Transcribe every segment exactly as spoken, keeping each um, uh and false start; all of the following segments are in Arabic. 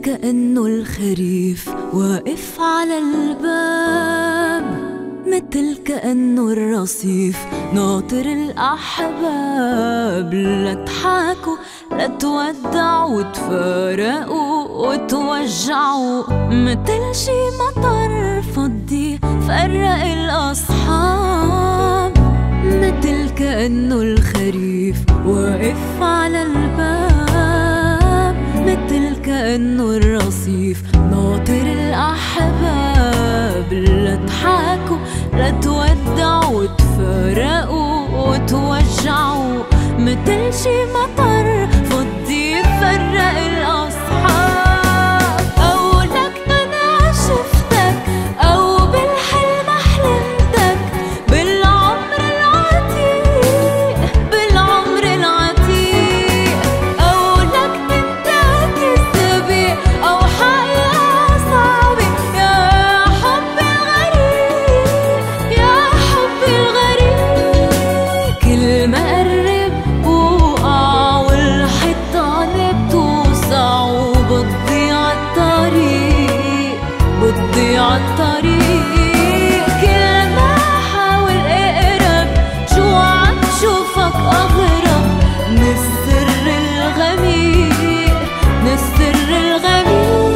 كأنه الخريف واقف على الباب، متل كأنه الرصيف ناطر الأحباب. لا تحاكوا لا تودعوا وتفارقوا وتوجعوا، متل شي مطر فضي فرق الأصحاب. متل كأنه الخريف واقف على الباب، متل كأنه الرصيف ناطر الأحباب. لا تحاكوا لا تودعوا وتفارقوا وتوجعوا، متل شي مطر فضي فرق الأصحاب. أو لك أنا شفتك أو بالحلم حلمتك، بالعمر العتيق بالعمر العتيق. أو لك أنت كذبي أو حقيقة صعبة، يا حبي الغريب يا حبي الغريب. كل ما قرب وقع والحيطان بتوسع، وبتضيع الطريق بتضيع الطريق. كل ما حاول اقرب شو عم شوفك أغرب من السر الغميق من السر الغميق.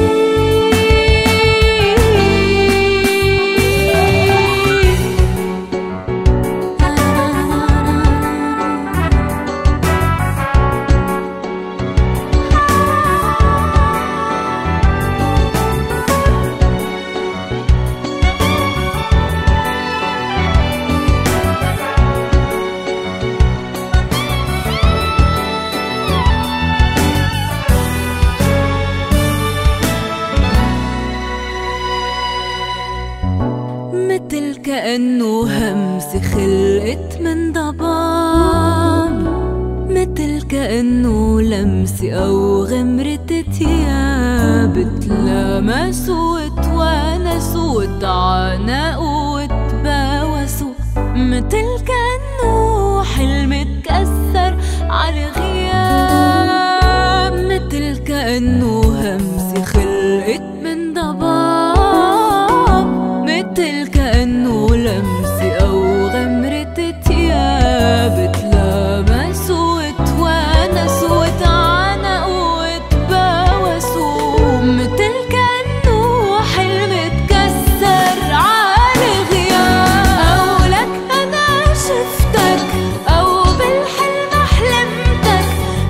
متل كأنه همس خلقت من ضباب، متل كأنه لمس أو غمرة تياب. تلامسوا وتوانسوا وتعانقوا وتباوسوا، متل كأنه حلم اتكسر على غياب. متل كأنه همس خلقت من ضباب، متل كأنه لمس أو غمرة تياب. تلامسوا وتوانسوا وتعانقوا وتباوسوا، متل كأنه حلم اتكسر على غياب. أو لك أنا شفتك أو بالحلم حلمتك،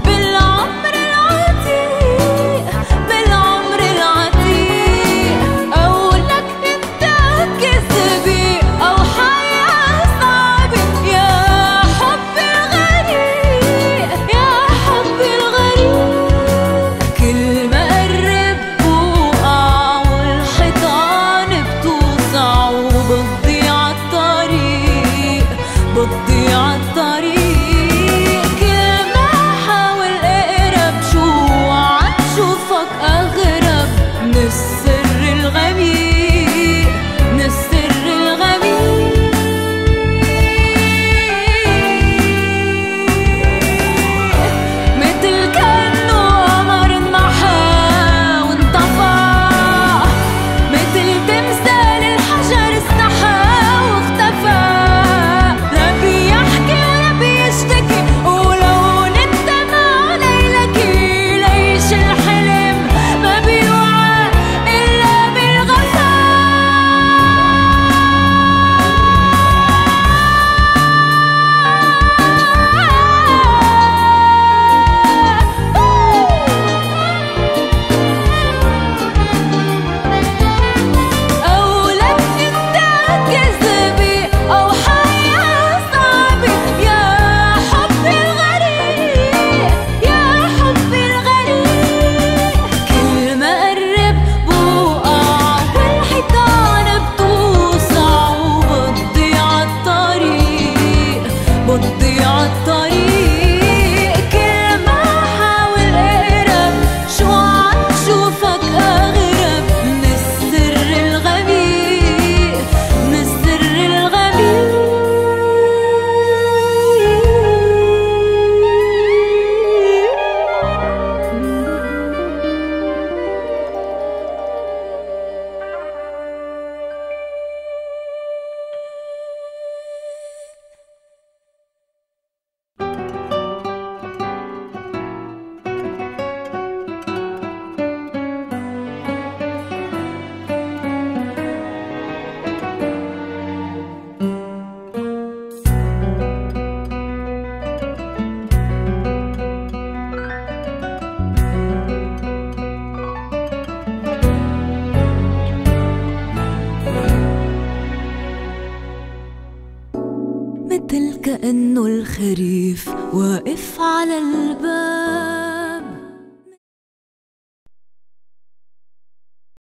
متل كأنه الخريف واقف على الباب،